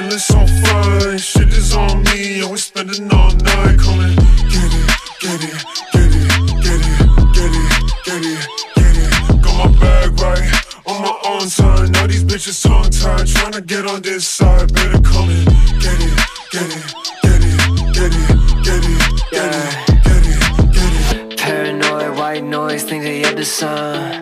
feeling so fine. Shit is on me, always spending all night. Calling, get it, get it, get it, get it, get it, get it, get it. Got my bag right, on my own time. Now these bitches tongue-tied, tryna get on this side. Better come in, get it, get it, get it, get it, get it, get it, get it, get it. Paranoid, white noise, think they up the sun.